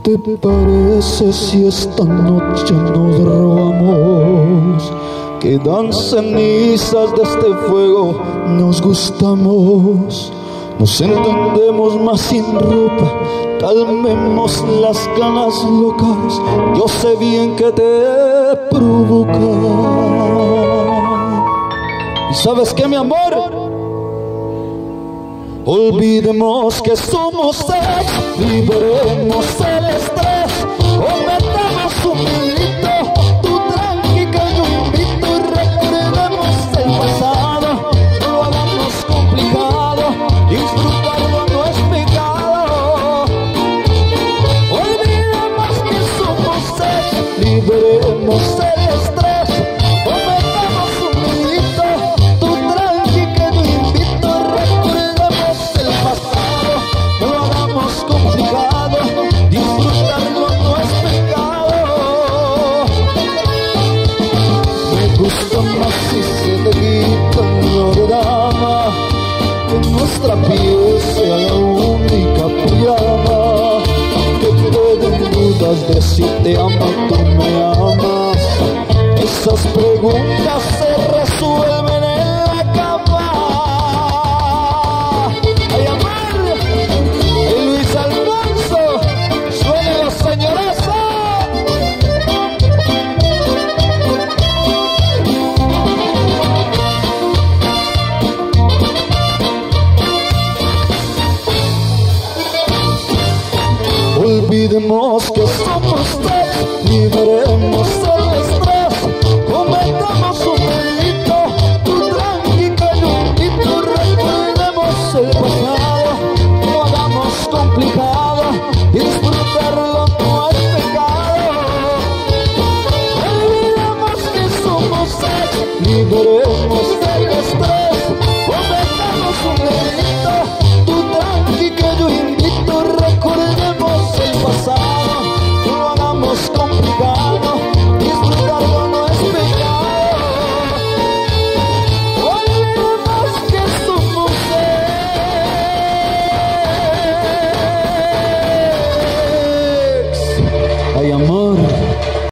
¿Qué te parece si esta noche nos robamos? Quedan cenizas de este fuego, nos gustamos, nos entendemos más sin ropa, calmemos las ganas locas, yo sé bien que te provoca. ¿Y sabes qué, mi amor? Olvidemos que somos seis, liberemos el estrés, cometamos un delito, tú tranqui que yo invito y recordemos el pasado, no lo hagamos complicado, disfrutarlo no es pecado. Olvidemos que somos seis, liberemos el estrés, cometamos un delito, tú tranqui que yo invito y recordemos el pasado, no lo hagamos complicado, disfrutarlo no es pecado. Me gusta más si se le quita lo de dama, que nuestra piel sea la única pijama, que queden dudas de si te amo o tú me amas, esas preguntas se resuelven en la cama. ¡Ay, amor! ¡Y Luis Alfonso! ¡Suene la señoraza! Olvidemos que somos tres, liberemos el estrés, cometamos un delito, tú tranqui que yo invito, recordemos el pasado, no hagamos complicado.